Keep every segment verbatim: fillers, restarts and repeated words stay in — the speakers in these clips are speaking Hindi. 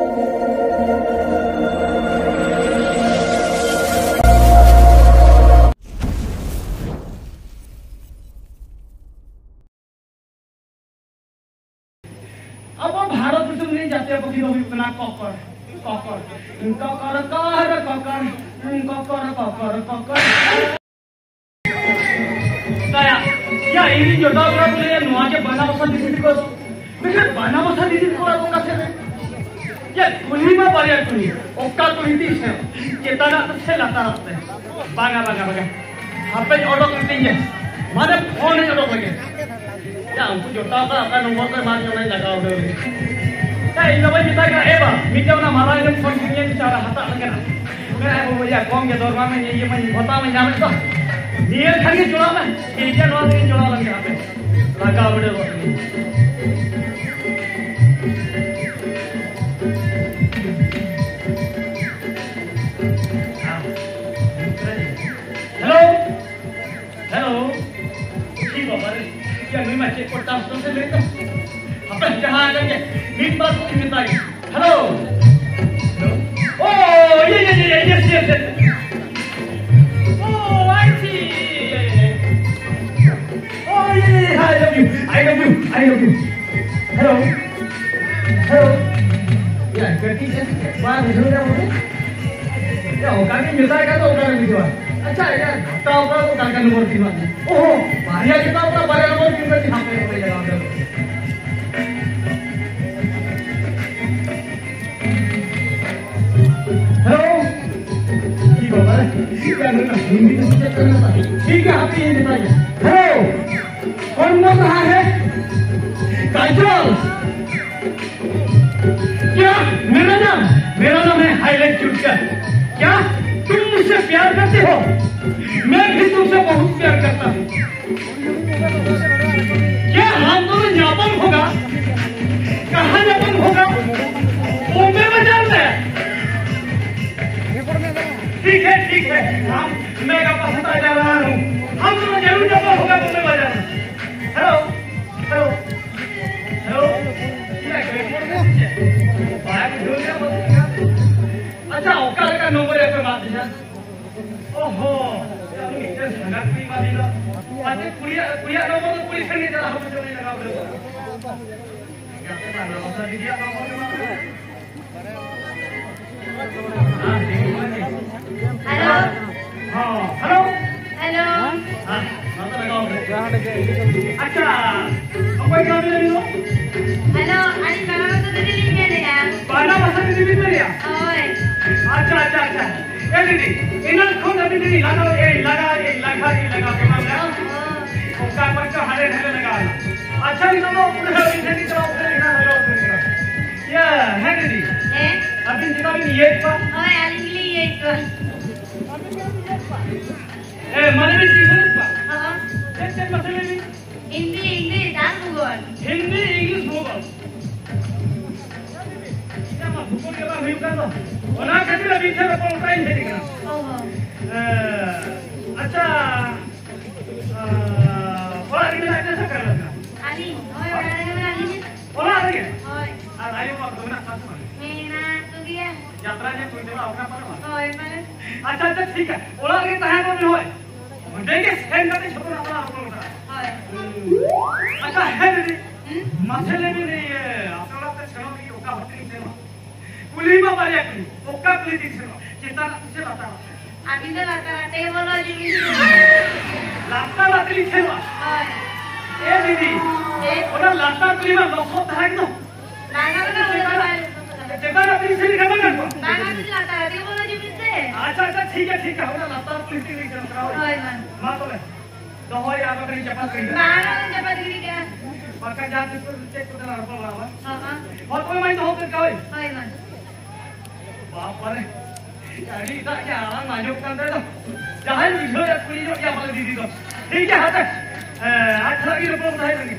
अब भारत में नहीं जाते पक्षी लोग इतना कॉकर कॉकर कॉकर कार कॉकर कॉकर कॉकर कॉकर saya ya ini jodoh orang boleh nuan je bana masa di sini kau mungkin bana masa di sini kau orang kasih ya kuni mah bayar kuni okta tu hindi sih kita nak tu lata lata bangga bangga bangga apa yang orang itu je mana phone yang orang lagi ya aku jodoh apa akan nomor tu mana yang lain lagau dulu ya ini apa kita kena eba media mana malah ini phone punya bicara hata lagi na मैं वो या कौन के दौर में ये मैं होता मैं जाने तो ये खाली चुना में ये नौ दिन चुना लगा पे लगा बड़े हेलो हेलो ठीक है बारे क्या मैं चेक करता हूं से ले तो अपन जहां आ जाएंगे बीस बार को मिलता है hello Oh, yeah, yeah, yeah, yes, yes, yes. Oh, I see. Yeah, yeah, yeah. Oh, yeah, yeah, yeah. I love you. I love you. I love you. Hello. Hello. Yeah, करती है. बाहर निकल रहा हूँ. क्या होगा कि मिलता है क्या तो होगा नहीं हुआ. अच्छा है यार. ताऊ का तो काका नंबर तीन बात. ओह, भारिया कितना होगा बारह नंबर तीन बात यहाँ पे हो जाएगा. हेलो ठीक हो गया हिंदी में चेक करना था ठीक है आप ये बताइए हेलो कौन बोल रहा है काजल क्या मेरा नाम मेरा नाम है हाईलाइट चुटकर क्या तुम मुझसे प्यार करते हो मैं भी तुमसे बहुत प्यार करता हूँ क्या हम दोनों जापान होगा कहाँ जापान होगा मुंबई में जानते हैं ठीक है ठीक है हम मैं का पसंद आ जा रहा हूँ हम दोनों जरूर जापान होगा मुंबई में जाना हेलो हेलो हेलो क्या अच्छा ओका का नंबर है तो बात है ओहो इतने संगत भी वाली ना बातें पुलिया पुलिया नंबर तो पुलिस नहीं चला हम जो नहीं लगा बोलो क्या पता ना बता दीजिए नंबर हेलो हाँ हेलो हेलो हाँ अच्छा अब कोई काम नहीं लो हेलो अरे बाना मसा दीदी में लिया बाना मसा दीदी में लिया ओए अच्छा अच्छा अच्छा ये दीदी इन्होंने कौन सा दीदी लगा ये लगा ये लगा ये लगा के मामला उसका बच्चा हरे हरे लगा अच्छा नहीं तो पूरा इधर की तरफ उधर इधर लगा उधर ये है दीदी है अभी जितना भी ये पर ओए अली ये पर ए माने भी सीखने पर हां कैसे मसले में हिंदी इंग्लिश डांस भूगोल हिंदी इंग्लिश भूगोल क्या मैं भूगोल के बारे में कर दो और ना कहते हैं बीच में कौन टाइम है दिखना ओहो अच्छा और आगे में कैसे कर लगा अली ओए और आगे में अली और आगे ओए और आगे को दोना खास में मेरा तो गया यात्रा जे कोई देवा अपना पर ओए माने अच्छा अच्छा ठीक है और आगे कहां को होए देखे सेंड करके छोड़ अपना अपना ओए अच्छा है दीदी मसले में नहीं है अपना लोग चलो कि ओका होती है पुली में बारिया की ओका पुली दी चलो चिंता से बता अभी तो लाता लाते बोलो जी लाता लाते लिखे हुआ ए दीदी ए ओना लाता पुली में लोग है ना लाना तो जगह ना पुली से लिखा ना लाना तो लाता लाते बोलो जी मिलते अच्छा अच्छा ठीक है ठीक है ओना लाता पुली से लिख कराओ हां मां तो तो हो या तो कहीं चपत कहीं ना ना चपत गिरी क्या पक्का जाते तो चेक करना पड़ेगा हां हां और कोई मैं तो हो कर काय हां हां बाप रे यारी ता क्या माजो करते तो जहां लिखो या पुलिस जो क्या बोल दीदी तो ठीक है हां आठ लगी रुपए बताए देंगे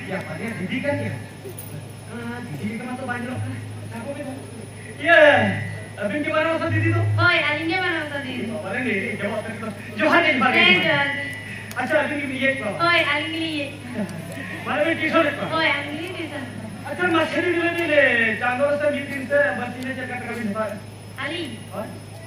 Siapa dia? Didi kan ya? Ah, Didi kan masuk banjir. Siapa itu? Iya. Abang gimana Ustaz Didi tuh? Hoi, aling gimana Ustaz Didi? Oh, mana nih? Jawab tadi tuh. Johan yang bagai. Eh, Johan. Acha, abang ini lihat kok. Hoi, aling lihat. Mana nih kisah kok? Hoi, aling lihat kisah. Acha, masih di mana nih? Canggur Ustaz meeting se, basinya jaga kami nih. Aling. Oh.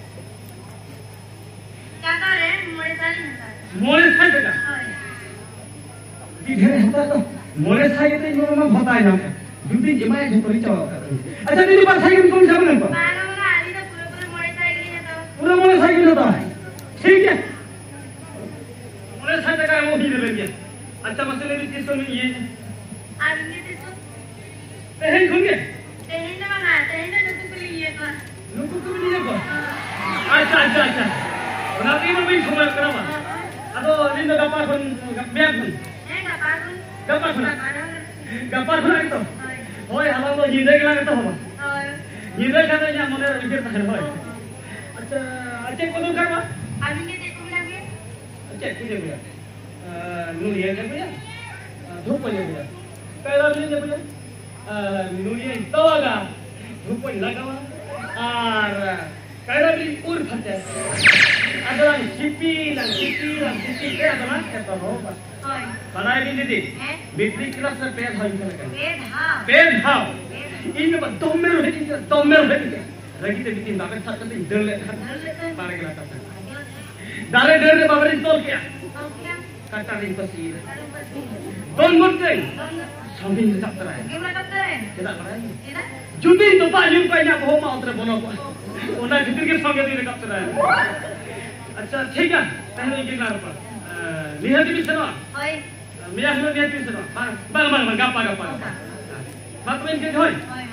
Kata re, mulai saling kata. Mulai saja dah. Hoi. Tidak ada tuh. Mulai saja tuh yang memang hotai namanya. Duti jemaah yang pericau. Acha, ini pas saya tuh siapa nih Pak? Mana mana aling tuh pura-pura mulai saling kata. Pura mulai saya gitu tuh. ठीक है mulai saja kayak mau hidup lagi. Acha masih lebih kisah nih ये. Aling lihat itu. Tehen खुंगे. Tehin na mana? Tehin na nuku kulihat lah. Nuku tuh ini apa? Acha acha acha. Nanti mau main semua kenapa? Atau ini nggak apa pun biar pun. Eh, nggak parun. Gapar pun. Nggak parun. Gapar pun itu. Hoi. Hoi, halang tuh jidat hilang itu apa? Hoi. Jidat katanya mau nih pikir tahan hoi. Acha acha kau tuh apa? Aling lihat itu lagi. Cek punya punya, nulia kan punya, धूप punya punya, पहला punya punya, nulia itu ada, धूप punya lagi apa, और पहला भी उर फटे, ada yang sipi, yang sipi, yang sipi, क्या ada ना क्या तो हो बस, Hoi. बनाए भी नहीं दी, Eh? बिजली क्लास से पेड़ हाई कर लगा, Eh, dah. पेड़ हाउ, इनमें बस दो मेल है क्या, दो मेल है क्या, lagi tu bikin bagai saat tu dil le, parah gila kata. Dari dari bawa install क्या? Oke. Kata ring pasir. Parun pasti. Don murkai. Don. Sambil tak terai. Gimana kata? Tidak terai. Tidak. Judi tu pak jum kai nak bawa mau terus bono. Ona kitir ke sangat ini tak terai. अच्छा ठीक है पहले एक बार पर लिहाज भी सुनो Hoi. मियां सुनो लिहाज भी सुनो बंग बंग बंग गप्पा गप्पा बात में क्या होय Hoi.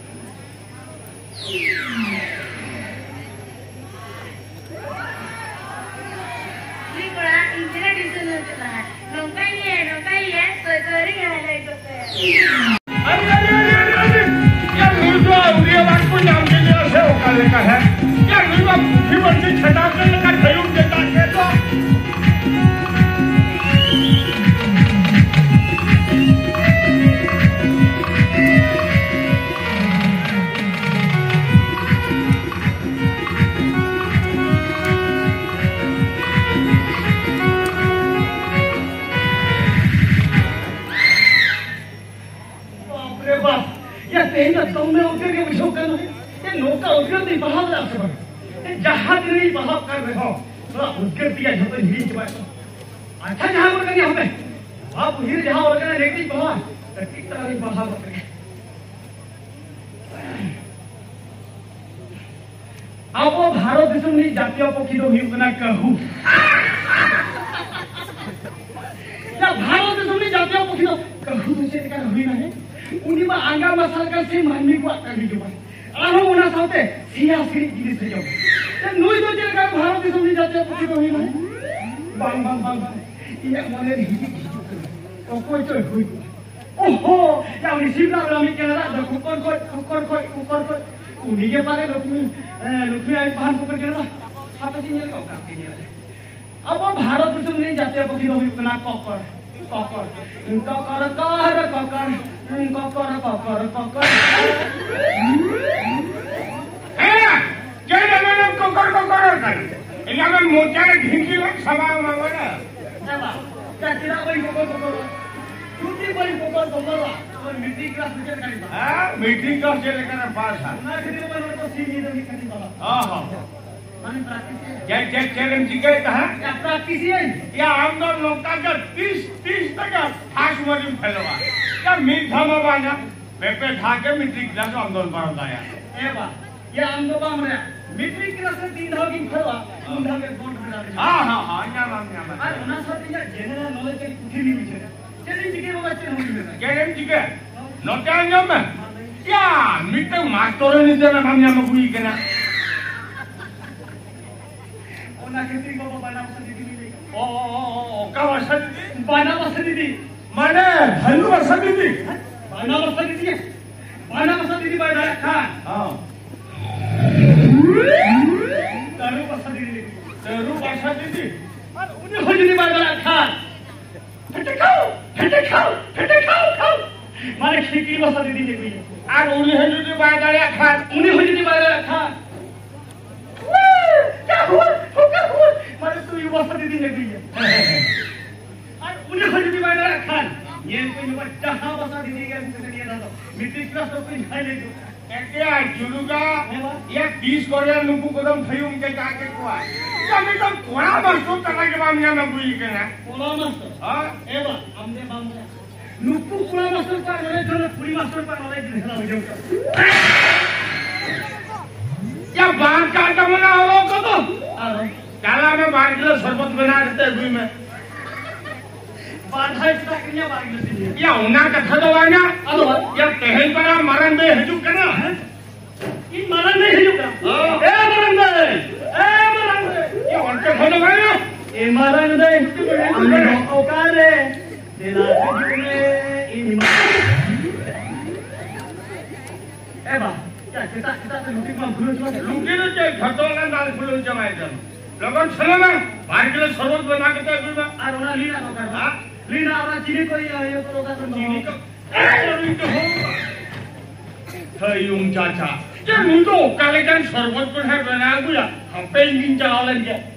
Ini kurang intinya di sana lah. Nongkai ni, nongkai ya, sorry ada itu. अरे अरे अरे अरे यार मुझे उन्हें बात को नाम के लिए से उकाले का है यार मुझे जीवन से छटा के लगा खयूम देता है तो तेरा तुमने उठे के विषय कर ये नौका उठे नहीं बहाव रहा सब ये जहाज नहीं बहाव कर रहे हो थोड़ा उठकर दिया जब तक हिल चुका अच्छा जहां पर करिए हमें आप हिल जहां और करना लेकिन बहाव तो कितना नहीं बहाव करें अब वो भारत देश में जातीय पक्षी तो हुई उतना कहूँ या भारत देश में जातीय पक्षी तो कहूँ दूसरे का हुई ना है उन्हीं में आंगा मसाला से मानवी को आता है जो बात आहो उन्हें साथे सिया सिरी गिरी से जाओ ये नोई तो चल का भारत देश में जाते हैं कुछ नहीं ना बांग बांग बांग ये माने हिजी हिजी तो कोई तो हुई ओहो या उन्हीं सिमला वाला में क्या रहा देखो कौन कौन कौन कौन कौन कौन उन्हीं के बारे लक्ष्मी लक्ष्मी आई बाहर को करके ना साथ ही नहीं लगा के नहीं अब वो भारत देश में जाते हैं कुछ नहीं उतना कॉपर कॉपर कॉकर कार कॉकर कॉकर कॉकर कॉकर है क्या मैंने कॉकर कॉकर कर इला में मोचा ढिंकी में सभा मांगना जाबा क्या तेरा कोई कॉकर कॉकर छुट्टी कोई कॉकर कॉकर और मीटिंग क्लास में करी बा हां मीटिंग क्लास से लेकर पास है ना कितने बार तो सीधी तो करी बा हां हां माने प्रैक्टिस क्या क्या चैलेंज जी के कहा या प्रैक्टिस है या आमदार लोग का जो तीस तीस तक खास मरीम फैलवा क्या मीठा में बाना पेपे खा के मीटिंग क्लास आंदोलन पर आया ए बा ये आंदोलन में मीटिंग क्लास में तीन धाव की फलवा तीन धाव के बॉन्ड बना दे हां हां हां क्या नाम क्या नाम और उना साथ या जनरल नॉलेज के कुछ नहीं पूछे चलिए जी के वो बच्चे होंगे मेरा चैलेंज जी के नोटा अंजम में क्या मीटिंग मास्टर ने देना हम यहां में हुई के ना ओना खेती को बना वसत दीदी ओ ओ ओ का वसत बना वसत दीदी माने हल्लू वसत दीदी बना वसत दीदी बना वसत दीदी बना खान हां करू वसत दीदी तेरू वसत दीदी और उन्हें हो जी बना खान फटे खाओ फटे खाओ फटे खाओ खाओ खिड़की बसा दीदी ने कोई আর উনি হয়ে যদি বাইরে খান उन्हें हो दीदी बारे रखा क्या हुआ क्या हुआ मारे तू ये बसा दीदी ने कोई और उन्हें हो दीदी बारे रखा ये कोई बच्चा हाँ बसा दीदी के अंदर ये ना मिट्टी क्लास तो कोई खाई ले जो একে জুলুগা এক বিশ করে নুকু কদম থইউম কে কাকে কোয়া আমি তো কোড়া মাস্টার তাকে বামিয়া না বুই কেনা কোলা মাস্টার হ্যাঁ এবা আমনে বামনে নুকু কোলা মাস্টার পার মানে জন্য পুরি মাস্টার পার মানে দিলা হয়ে যাও या बांध काटा बना हो को तो আর काला में बांध किलो शरबत बना देते हुई में बाधा इसका कन्या बांध लेती है या उना कथा तो वाना अलो या कहल परा मरण में हजू कना इन मरण में है जुगा ए मरण में ए मरण में ये उनके कथा तो वाना ए मरण में हमने औकारे तेरा जुगे इन ए बा क्या kita kita तो लुटी में भूल चुका है लुकी ने जे घटोला दाल फुल जमाई दम लगन छले ना बांध किलो शरबत बना के हुई में और ओना लीना को कर हां लीना और चीनी कोई ये तो का चीनी को ए चीनी तो हो थयुम चाचा ये नु तो काले जन शरबत बना बना गुया हम पे इंजिन चला लेंगे